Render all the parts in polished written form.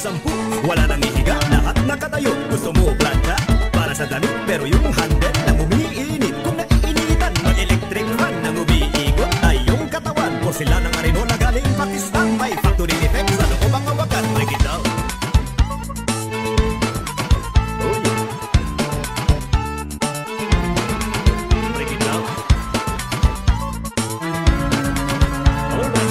sampu. Wala nang ihiga, lahat nakatayo. Gusto mo plancha para sa damit, pero yung handle lang umiinit. Kung naiinitan, mag-electric fan nang umiikot ay yung katawan. Porcelana ng Arenola galing Pakistan, may factory defect sa loob ang hawakan. Break it down. Oh yeah. Break it down. Alright.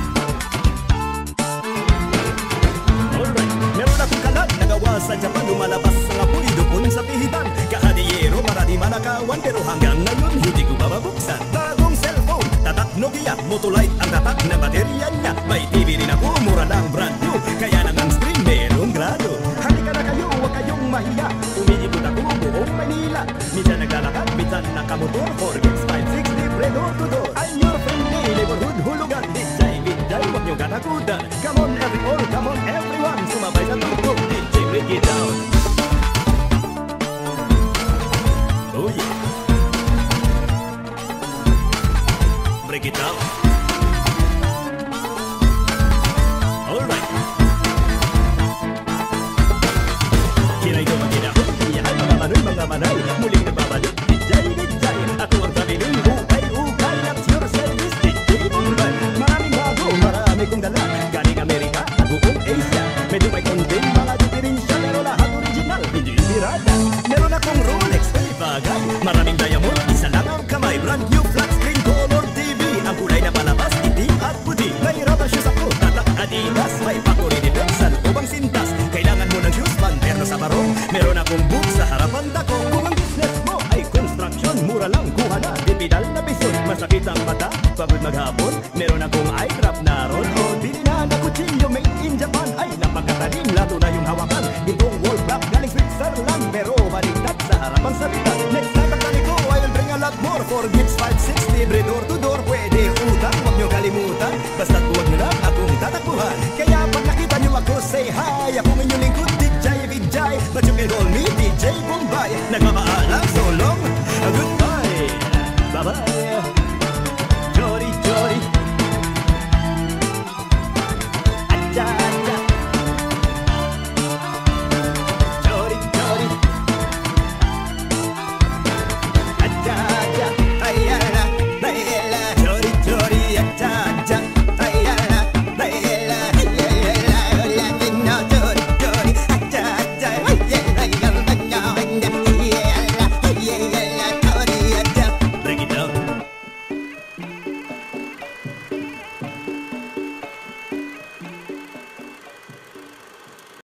Meron akong kalag nagawa sa Japan, lumalabas ang apoy doon sa pihitan. Kahadiyero, marami manakawan, pero hanggang ngayon hindi ko mababuksan. Bagong cellphone, tatak Nokia, Motolite ang tatak na baterya niya. May TV rin ako, mura lang brand new, kaya lang ang screen merong grado. Halika na kayo, huwag kayong mahiya. Umiikot ako buong Manila, minsan naglalakad, minsan nakamotor. 4 5 6 libre door to door. I'm your friendly neighborhood hulugan. DJ, huwag niyong katakutan. Come on everyone, come on everyone, sumabay sa tugtog. DJ, break it down. Oh yeah. Break it down. Alright. Kinay ko mag-inahon, iyahan mga manoy, muling nababalik. DJ, ako ang kabiling ukay at your service. DJ Bombay, maraming bago, marami kong dala. Galing Amerika, buong Asia. Medyo may konting mga diferensya, pero lahat original, hindi pirata. Meron akong Rolex, ay bagay. Maraming diamond, isa lang ang kamay. Brand new flat screen color TV. Ang kulay na palabas, itim at puti. May rubber shoes ako, tatak Adidas. May factory defect sa loob ang sintas. Kailangan mo ng shoes, panterno sa barong. Meron akong book sa harapan dako. Kung ang business mo ay construction, mura lang, kuha na. Di pedal na bison, masakit ang mata. Pagod maghapon, meron akong eye drop na ron. O, bili na na kutsilyo made in Japan. Ay, napakatalim, lalo na yung hawakan. Itong